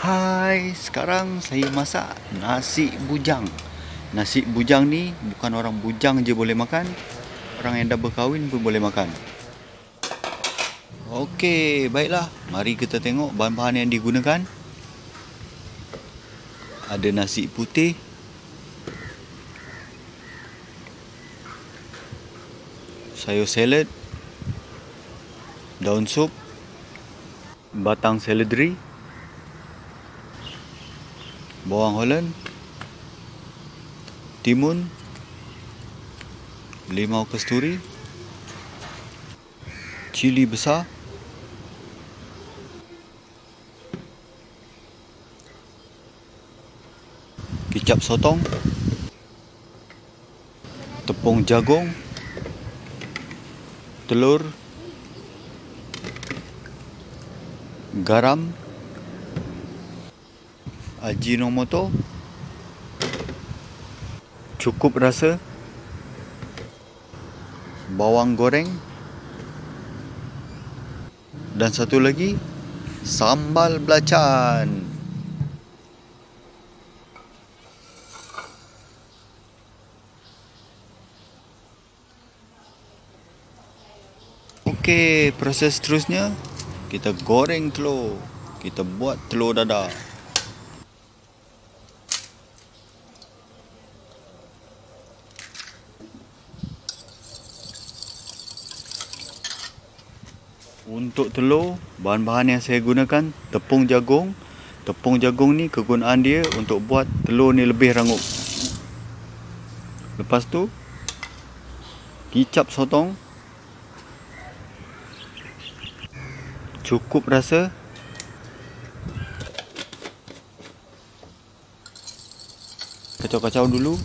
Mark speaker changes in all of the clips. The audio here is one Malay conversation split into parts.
Speaker 1: Hai, sekarang saya masak nasi bujang. Nasi bujang ni bukan orang bujang je boleh makan, orang yang dah berkahwin pun boleh makan. Okey, baiklah. Mari kita tengok bahan-bahan yang digunakan. Ada nasi putih, sayur salad, daun sup, batang seledri, bawang Holland, timun, limau kasturi, cili besar, kicap sotong, tepung jagung, telur, garam, ajinomoto, cukup rasa, bawang goreng, dan satu lagi sambal belacan. Okey, proses seterusnya kita goreng telur. Kita buat telur dadah. Untuk telur, bahan-bahan yang saya gunakan tepung jagung. Tepung jagung ni kegunaan dia untuk buat telur ni lebih rangup. Lepas tu kicap sotong, cukup rasa, kacau-kacau dulu.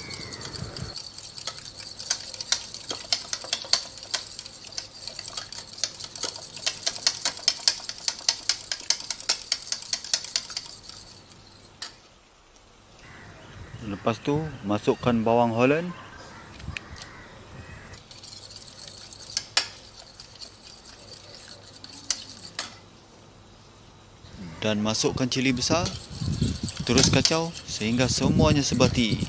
Speaker 1: Lepas tu masukkan bawang Holland, dan masukkan cili besar. Terus kacau sehingga semuanya sebati.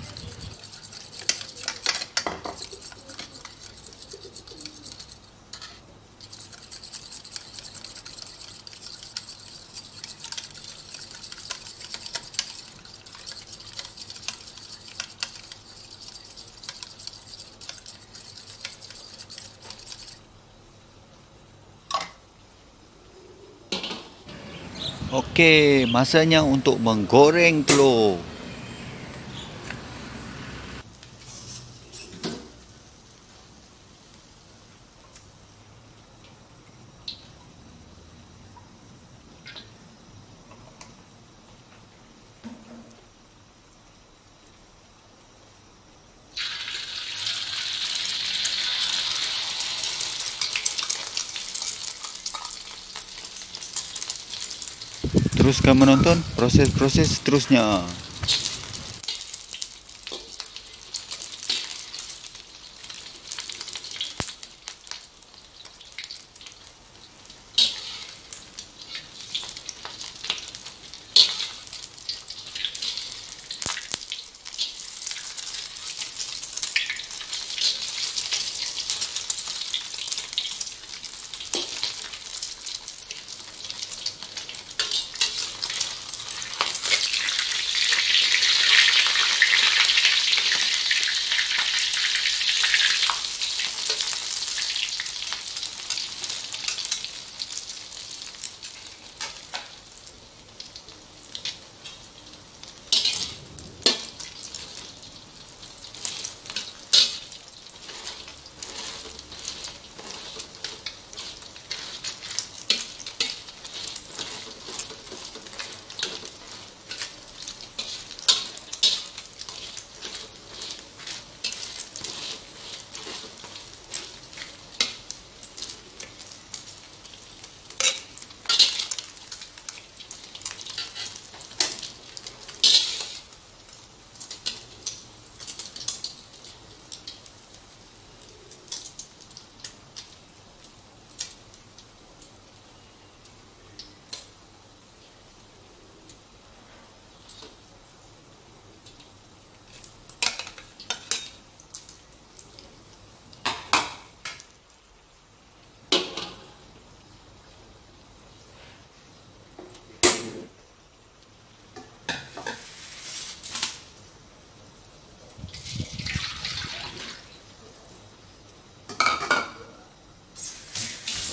Speaker 1: Okey, masanya untuk menggoreng telur. Teruskan menonton proses-proses seterusnya.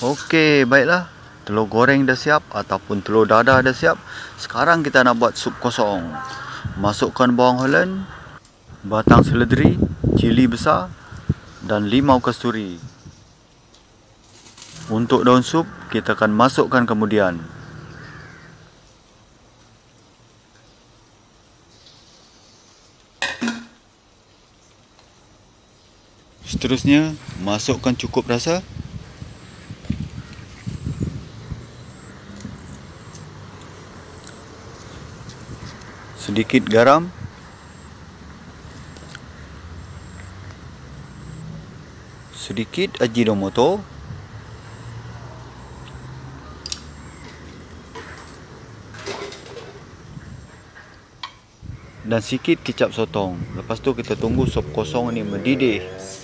Speaker 1: Okey, baiklah. Telur goreng dah siap ataupun telur dadah dah siap. Sekarang kita nak buat sup kosong. Masukkan bawang holland, batang seledri, cili besar dan limau kasturi. Untuk daun sup, kita akan masukkan kemudian. Seterusnya, masukkan cukup rasa. Sedikit garam. Sedikit ajinomoto. Dan sikit kicap sotong. Lepas tu kita tunggu sup kosong ni mendidih.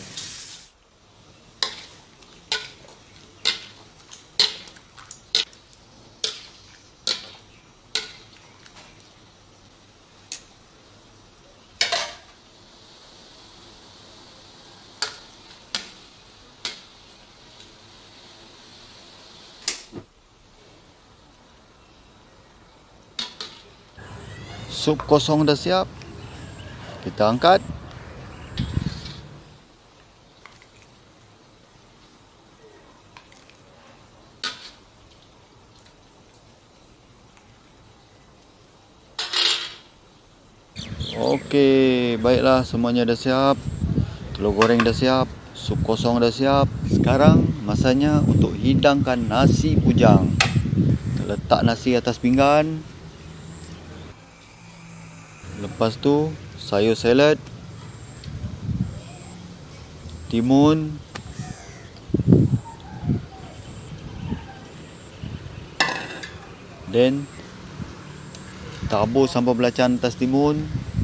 Speaker 1: Sup kosong dah siap. Kita angkat. Okey, baiklah, semuanya dah siap. Telur goreng dah siap, sup kosong dah siap. Sekarang masanya untuk hidangkan nasi bujang. Letak nasi atas pinggan. Lepas tu sayur salad, timun, dan tabur sambal belacan atas timun.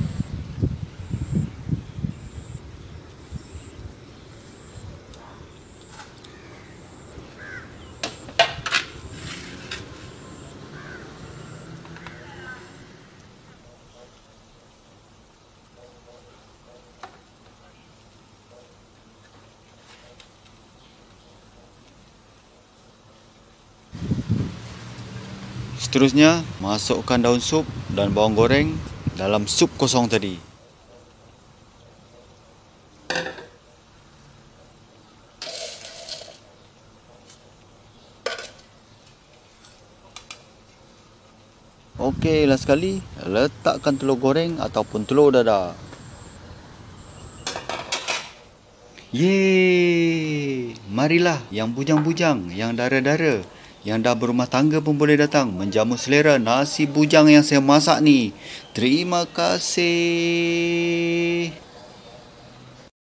Speaker 1: Seterusnya, masukkan daun sup dan bawang goreng dalam sup kosong tadi. Okey, last sekali, letakkan telur goreng ataupun telur dadah. Yeay! Marilah yang bujang-bujang, yang dara-dara, yang dah berumah tangga pun boleh datang menjamu selera nasi bujang yang saya masak ni. Terima kasih.